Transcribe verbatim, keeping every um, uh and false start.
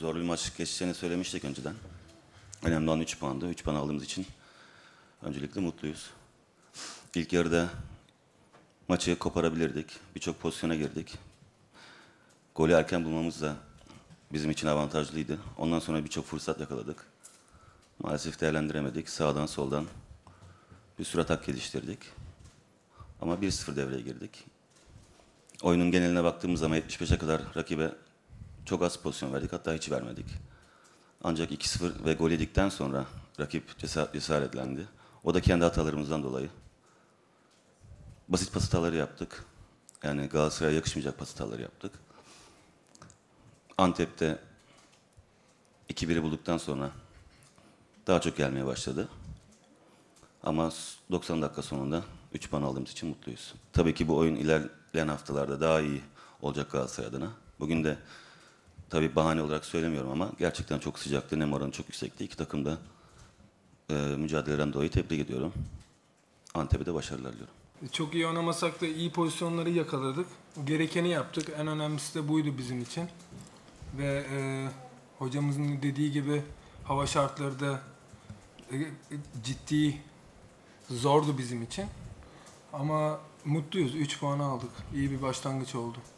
zorlu bir maç geçeceğini söylemiştik önceden. Önemli olan üç puandı. üç puan aldığımız için öncelikle mutluyuz. İlk yarıda maçı koparabilirdik. Birçok pozisyona girdik. Golü erken bulmamız da bizim için avantajlıydı. Ondan sonra birçok fırsat yakaladık. Maalesef değerlendiremedik. Sağdan soldan bir sürü atak geliştirdik. Ama bir sıfır devreye girdik. Oyunun geneline baktığımız zaman yetmiş beşe kadar rakibe çok az pozisyon verdik. Hatta hiç vermedik. Ancak iki sıfır ve gol yedikten sonra rakip cesaretlendi. O da kendi hatalarımızdan dolayı. Basit pas hataları yaptık. Yani Galatasaray'a yakışmayacak pas hataları yaptık. Antep'te iki biri bulduktan sonra daha çok gelmeye başladı. Ama doksan dakika sonunda üç puan aldığımız için mutluyuz. Tabii ki bu oyun ilerleyen haftalarda daha iyi olacak Galatasaray adına. Bugün de tabii bahane olarak söylemiyorum ama gerçekten çok sıcaktı. Nem oranı çok yüksekti. İki takım da e, mücadeleden dolayı tebrik ediyorum. Antep'e de başarılar diliyorum. Çok iyi oynamasak da iyi pozisyonları yakaladık. Gerekeni yaptık. En önemlisi de buydu bizim için. Ve e, hocamızın dediği gibi hava şartları da e, ciddi zordu bizim için. Ama mutluyuz. üç puanı aldık. İyi bir başlangıç oldu.